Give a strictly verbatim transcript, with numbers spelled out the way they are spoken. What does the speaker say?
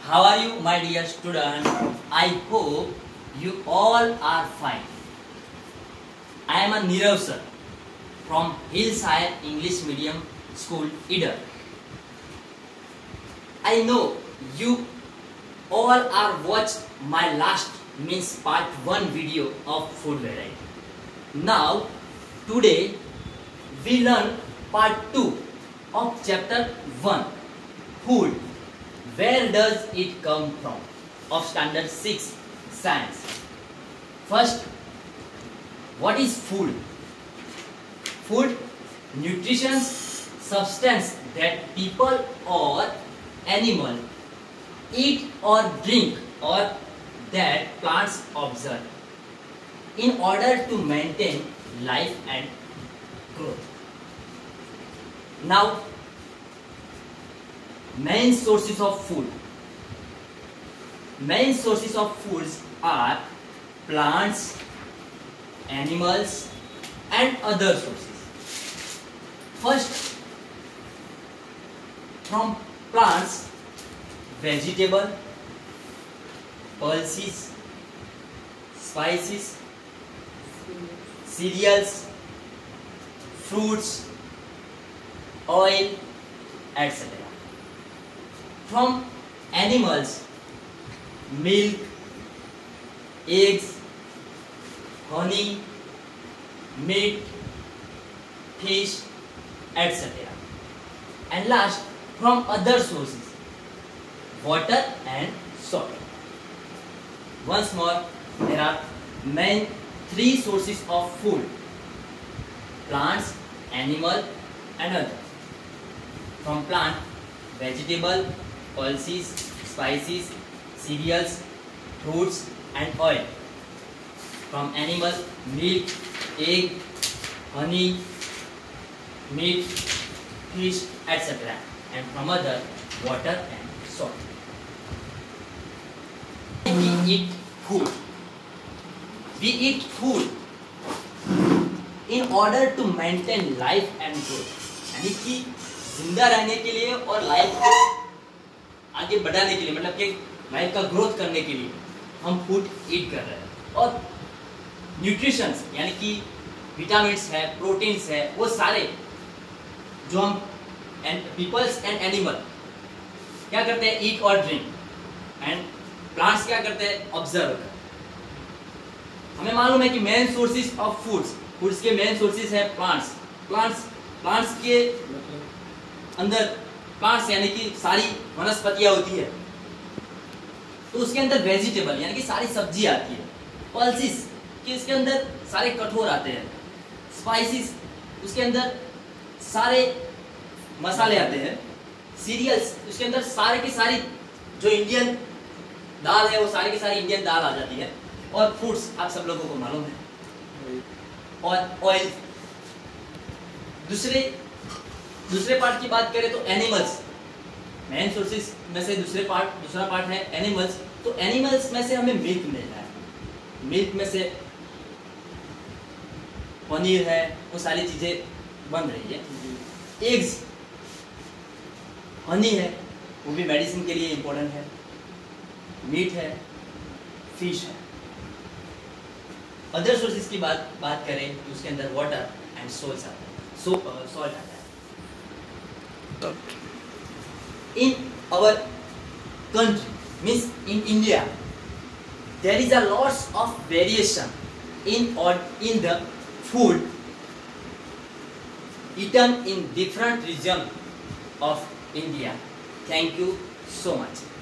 How are you, my dear students? I hope you all are fine. I am a Nirav sir from Hillside English Medium School, Ida. I know you all are watched my last means part one video of food variety. Now, today we learn part two of chapter one, food. Where does it come from? Of standard six science. First, what is food? Food, nutrition, substance that people or animal eat or drink or that plants observe in order to maintain life and growth. Now, main sources of food. Main sources of foods are plants, animals, and other sources. First, from plants, vegetable, pulses, spices, cereals, fruits, oil, et cetera. From animals, milk, eggs, honey, meat, fish, et cetera. And last, from other sources, water and soil. Once more, there are main three sources of food: plants, animal, and other. From plant, vegetable, pulses, spices, cereals, fruits, and oil. From animal, milk, egg, honey, meat, fish, et cetera. And from other, water and soil. We eat food. We eat food in order to maintain life and growth. यानी कि जिंदा रहने के लिए और life को आगे बढ़ाने के लिए, मतलब कि लाइफ का ग्रोथ करने के लिए हम फूड ईट कर रहे हैं. और न्यूट्रिशंस यानी कि विटामिन्स है, प्रोटीन्स है, वो सारे जो हम एंड पीपल्स एंड एनिमल क्या करते हैं, ईट और ड्रिंक, एंड प्लांट्स क्या करते हैं, ऑब्जर्व. हमें मालूम है कि main sources of foods foods के मेन सोर्सेज है प्लांट्स. प्लांट्स प्लांट्स के अंदर प्लांट्स यानी कि सारी वनस्पतियां होती है, तो उसके अंदर वेजिटेबल यानी कि सारी सब्जी आती है. पल्सिस कि इसके अंदर सारे कठोर आते हैं. स्पाइसेस उसके अंदर सारे मसाले आते हैं. सीरियल्स उसके अंदर सारे की सारी जो इंडियन दाल है वो सारी की सारी इंडियन दाल आ जाती है. और फ्रूट्स आप सब लोगों को मालूम है. और ऑयल. दूसरे दूसरे पार्ट की बात करें तो एनिमल्स, मेन सोर्सेज में से दूसरे पार्ट दूसरा पार्ट है एनिमल्स. तो एनिमल्स में से हमें मिल्क मिल रहा है. मिल्क में से पनीर है, वो सारी चीजें बन रही है. एग्स, हनी है, वो भी मेडिसिन के लिए इंपॉर्टेंट है. मीट है, फिश है. अदर सोर्सेज की बात बात करें तो उसके अंदर वाटर एंड सोल्ट आता है. सो सॉल्ट आता है. In our country, means in India, there is a lots of variation in or in the food eaten in different region of India. Thank you so much.